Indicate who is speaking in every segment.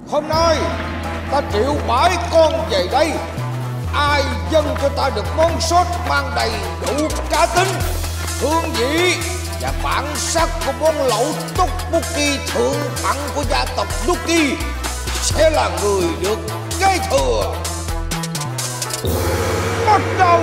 Speaker 1: Hôm nay ta triệu bãi con về đây. Ai dâng cho ta được món sốt mang đầy đủ cá tính, hương vị và bản sắc của món lẩu tteokbokki thượng hạng của gia tộc Duki sẽ là người được kế thừa. Bắt đầu.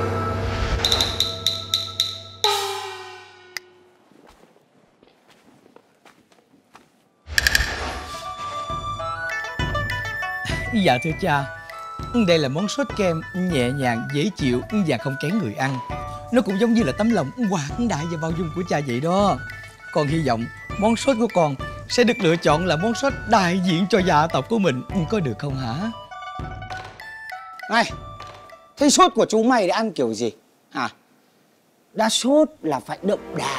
Speaker 2: Dạ thưa cha, đây là món sốt kem nhẹ nhàng, dễ chịu và không kén người ăn. Nó cũng giống như là tấm lòng quảng đại và bao dung của cha vậy đó. Con hy vọng món sốt của con sẽ được lựa chọn là món sốt đại diện cho gia tộc của mình, có được không hả?
Speaker 3: Này, thế sốt của chú mày để ăn kiểu gì hả? Đã sốt là phải đậm đà.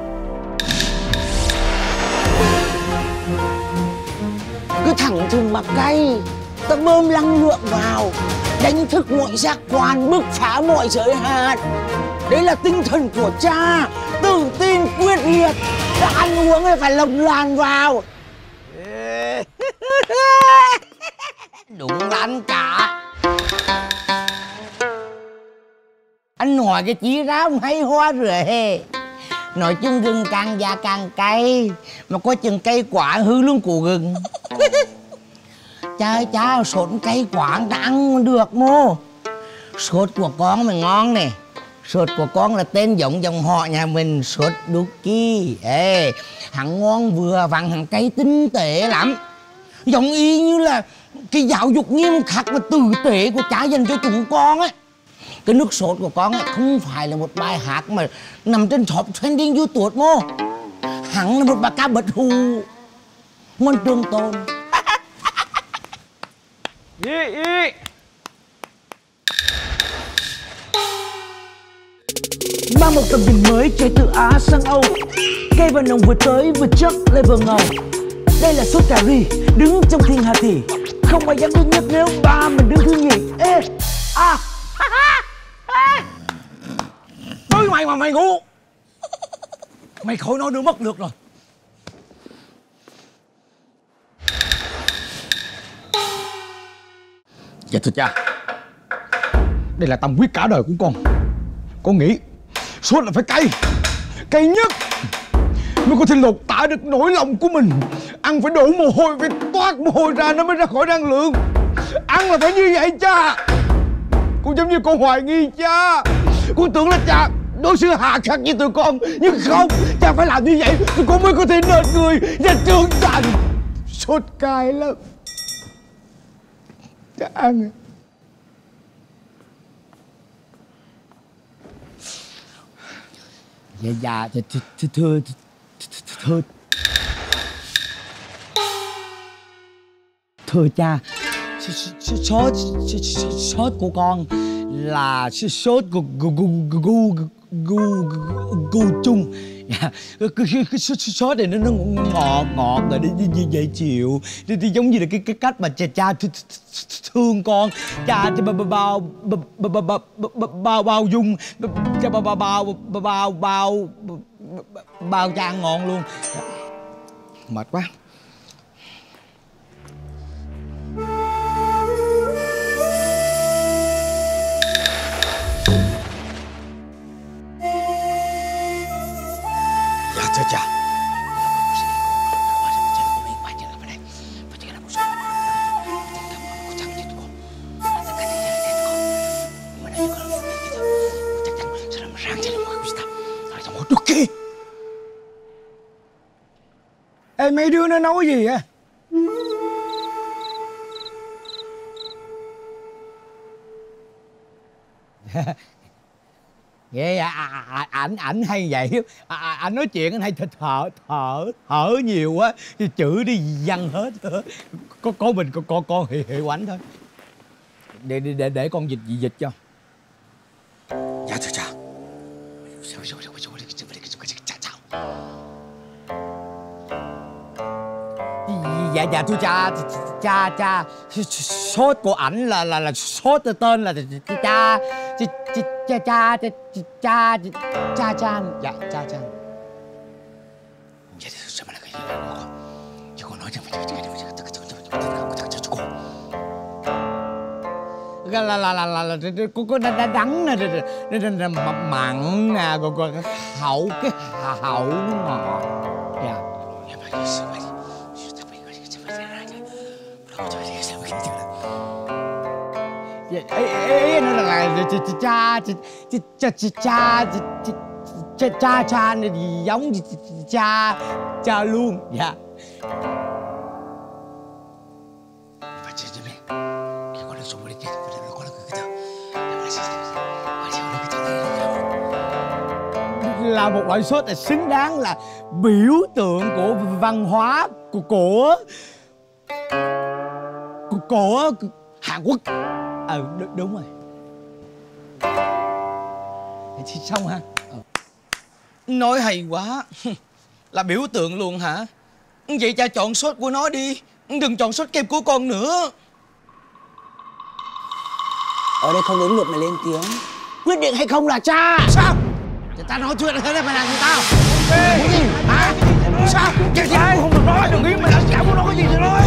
Speaker 3: Cứ thẳng thừng mà cay, ta bơm năng lượng vào, đánh thức mọi giác quan, bứt phá mọi giới hạn. Đấy là tinh thần của cha, tự tin quyết liệt. Ta ăn uống thì phải lồng làn vào. Đúng lắm cả. Anh nói cái chí ra hay hoa rồi. Nói chung gừng càng già càng cay, mà có chừng cay quả hư luôn củ gừng. Cha sốt cay quá ta ăn được mô. Sốt của con mà ngon nè. Sốt của con là tên giống dòng họ nhà mình, sốt Duki. Ê, hắn ngon vừa vặn, hắn cay tinh tế lắm. Giống y như là cái giáo dục nghiêm khắc và tử tế của cha dành cho chúng con ấy. Cái nước sốt của con ấy không phải là một bài hát mà nằm trên top trending YouTube mô. Hắn là một bài ca bất hù môn trường tồn.
Speaker 4: Mang một tầm nhìn mới chạy từ Á sang Âu, cây và nồng vừa tới vừa chắc lại vừa ngầu. Đây là sốt cà ri đứng trong thiên hạ thì không ai dám đứng nhất nếu ba mình đứng thứ nhì. Ê à tới mày mà mày ngu, mày khỏi nói nữa mất được rồi.
Speaker 2: Dạ thưa cha, đây là tâm huyết cả đời của con. Con nghĩ sốt là phải cay, cay nhất mới có thể lột tả được nỗi lòng của mình. Ăn phải đổ mồ hôi, phải toát mồ hôi ra nó mới ra khỏi năng lượng. Ăn là phải như vậy cha. Cũng giống như con hoài nghi cha. Con tưởng là cha đối xử hà khắc với tụi con, nhưng không, cha phải làm như vậy tụi con mới có thể nên người và trưởng thành. Sốt cay lắm, cha ăn. Dạ thưa cha, sốt của con là sốt gu chung. Cái sốt này nó ngọt rồi dễ chịu, giống như là cái cách mà cha thương con, cha bao dung, cha bao cha ngon luôn. Mệt quá. Thưa cha, Duki.
Speaker 4: Ê, mấy đứa nó nói gì á?
Speaker 2: Nghe ảnh hay vậy. Ảnh nói chuyện anh hay thở nhiều quá, chữ đi văng hết. Có mình con hiệu ảnh thôi. Để con dịch cho.
Speaker 3: Dạ thưa cha.
Speaker 2: Dạ thưa cha, sốt của ảnh là sốt tên là cha. Cha. Dạ cha.
Speaker 3: Vậy thì sao mà là cái gì đó con? Chứ con nói rằng phải có đắng nè, mặn nè, còn hậu cái hậu ngọt. Dạ. Ý nó là cha giống cha luôn. Dạ. Là một loại sốt là xứng đáng là biểu tượng của văn hóa của Hàn Quốc. Đúng rồi. Xong ha.
Speaker 5: Nói hay quá. Là biểu tượng luôn hả? Vậy cha chọn sốt của nó đi, đừng chọn sốt kem của con nữa.
Speaker 3: Ở đây không đúng luật mày lên tiếng. Quyết định hay không là cha.
Speaker 5: Sao?
Speaker 3: Thì ta nói chuyện thế này mày làm gì tao?
Speaker 5: Hả? Sao? Cái gì cũng không được nói, đừng nghĩ mày làm chả muốn nói cái gì thì nói.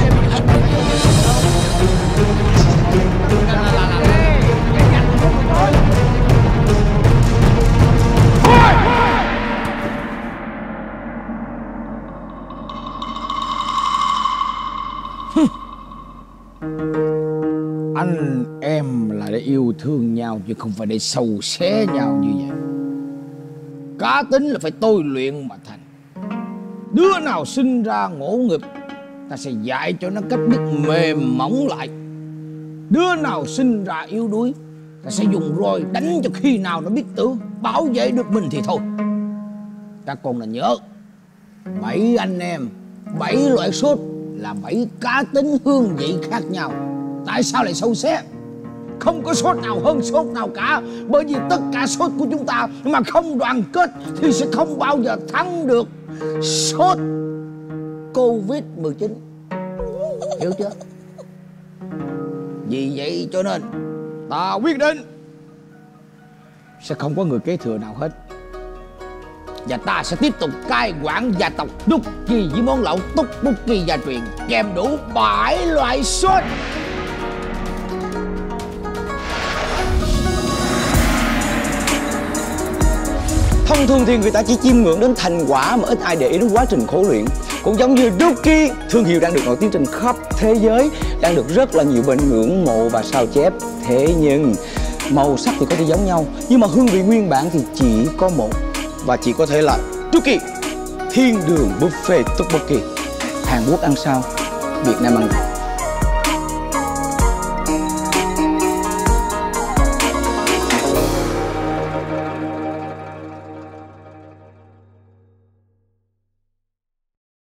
Speaker 2: Anh em là để yêu thương nhau chứ không phải để sầu xé nhau như vậy. Cá tính là phải tôi luyện mà thành. Đứa nào sinh ra ngỗ nghịch, ta sẽ dạy cho nó cách biết mềm mỏng lại. Đứa nào sinh ra yếu đuối, ta sẽ dùng roi đánh cho khi nào nó biết tự bảo vệ được mình thì thôi. Các con là nhớ, 7 anh em, 7 loại sốt là 7 cá tính hương vị khác nhau. Tại sao lại sâu xé? Không có sốt nào hơn sốt nào cả. Bởi vì tất cả sốt của chúng ta mà không đoàn kết thì sẽ không bao giờ thắng được sốt Covid-19. Hiểu chưa? Vì vậy cho nên ta quyết định sẽ không có người kế thừa nào hết. Và ta sẽ tiếp tục cai quản gia tộc Ducky với món lẩu tteokbokki gia truyền kèm đủ 7 loại sốt.
Speaker 5: Thông thường thì người ta chỉ chiêm ngưỡng đến thành quả mà ít ai để ý đến quá trình khổ luyện. Cũng giống như Ducky, thương hiệu đang được nổi tiếng trên khắp thế giới, đang được rất là nhiều bên ngưỡng mộ và sao chép. Thế nhưng màu sắc thì có thể giống nhau, nhưng mà hương vị nguyên bản thì chỉ có một, và chỉ có thể là Ducky, thiên đường buffet tteokbokki. Hàn Quốc ăn sao, Việt Nam ăn